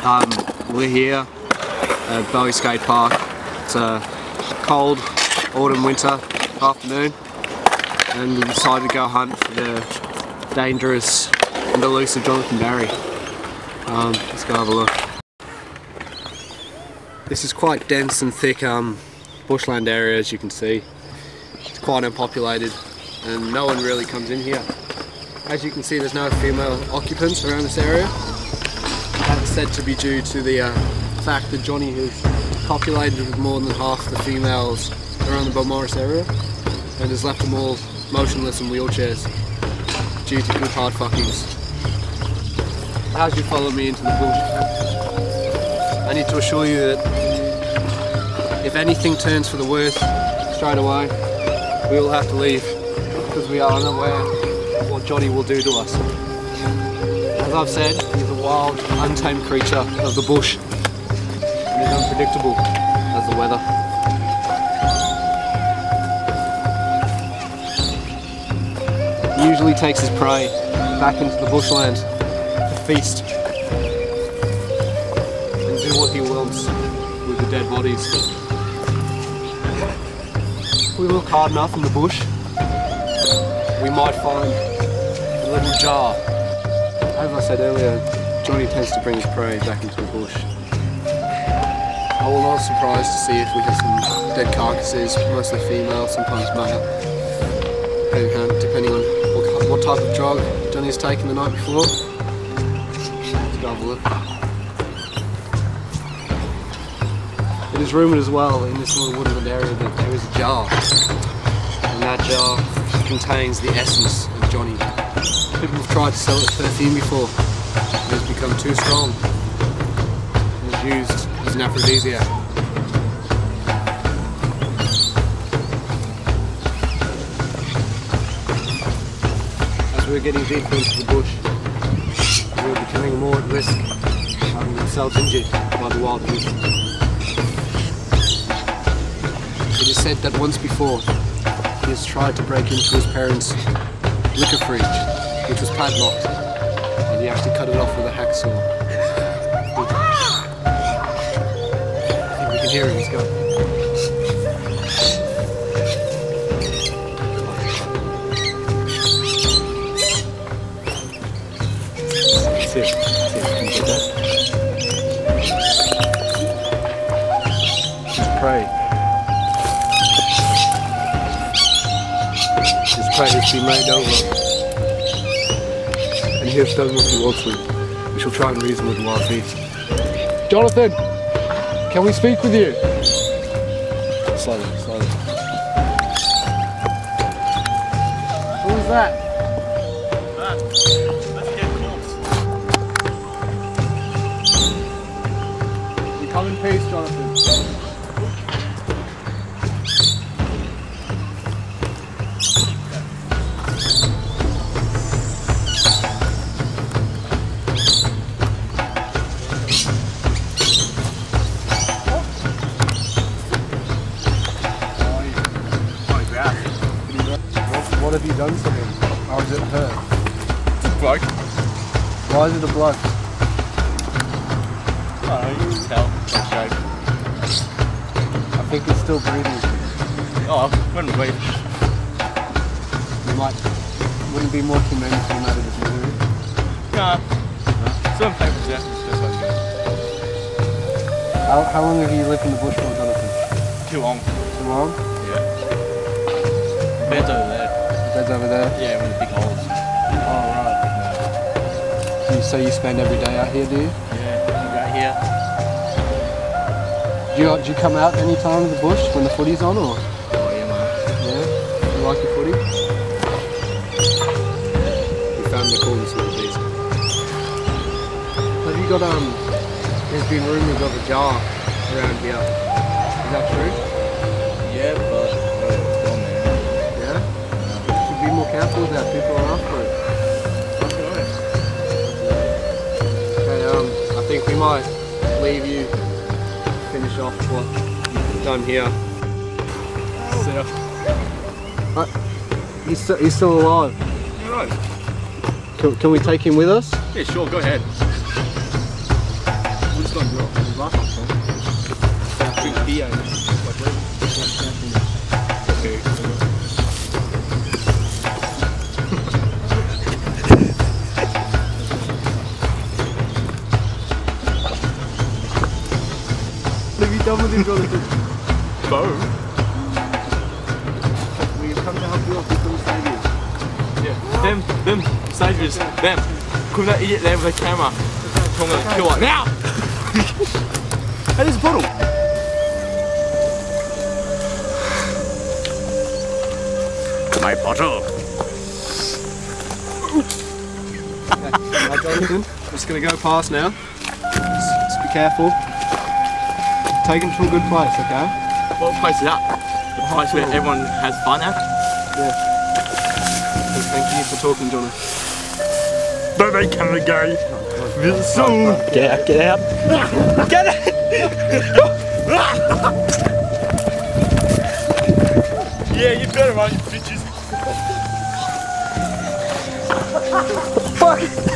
We're here at Bowie Skate Park. It's a cold autumn-winter afternoon and we decided to go hunt for the dangerous and elusive Jonathan Barry. Let's go have a look. This is quite dense and thick bushland area, as you can see. It's quite unpopulated and no one really comes in here. As you can see, there's no female occupants around this area. That's said to be due to the fact that Johnny has copulated with more than half the females around the Beaumaris area and has left them all motionless in wheelchairs due to good hard fuckings. As you follow me into the bush, I need to assure you that if anything turns for the worse straight away, we will have to leave because we are unaware of what Johnny will do to us. As I've said, he's a wild, untamed creature of the bush and is unpredictable as the weather. He usually takes his prey back into the bushland to feast and do what he wants with the dead bodies. If we look hard enough in the bush, we might find a little jar. As I said earlier, Johnny tends to bring his prey back into the bush. I will not be surprised to see if we have some dead carcasses, mostly female, sometimes male, depending on what type of drug Johnny's taken the night before. Let's go have a look. It is rumoured as well in this little woodland area that there is a jar, and that jar contains the essence of Johnny. People have tried to sell it as perfume before. It has become too strong and is used as an aphrodisiac. As we're getting deeper into the bush, we're becoming more at risk of having themselves injured by the wild beast. It is said that once before, he has tried to break into his parents' liquor fridge, which was padlocked, and he actually cut it off with a hacksaw. I think we can hear him, he's going. See if we can get that. His prey. His prey has been laid over. And he has done what he wants with. We shall try and reason with the wild beast. Jonathan! Can we speak with you? Slowly, slowly. Who is that? That's a dead corpse. You come in peace, Jonathan. What have you done to him? How is it hurt? It's a bloke. Why is it a bloke? I don't know, you can tell by shape. I think it's still breathing. Oh, when we Wouldn't be more humane if you made it as misery? Nah. Some people's death is just like that. How long have you lived in the bush for, Jonathan? Too long. Too long? Yeah. Bed's over there. Bed's over there? Yeah, with the big holes. Oh, right. So you spend every day out here, do you? Yeah, right here. Do you come out any time in the bush when the footy's on, or? Oh, yeah, man. Yeah? You like the footy? We found the corners with the beast. Have you got, there's been rumours of a jar around here. Is that true? Yeah, but it's gone there. Yeah? Should be more careful with that, people are after it. Okay, I think we might leave you to finish off what you've done here. See ya. He's still alive. Right. Can we take him with us? Yeah, sure, go ahead. done with him, Jonathan? Boom. We come to help you off with those saviors. Yeah. Them saviors, them. Could not eat them with a camera. I'm gonna kill it now! Hey, there's a bottle. My bottle. Right, Jonathan, I'm just going to go past now. Just be careful. Take him to a good place, okay? What place is that? The place where everyone has fun at? Yeah. Thank you for talking, Jonathan. But they come again. Real soon. Get out, get out. Get out! Yeah, you better run, you bitches. Fuck!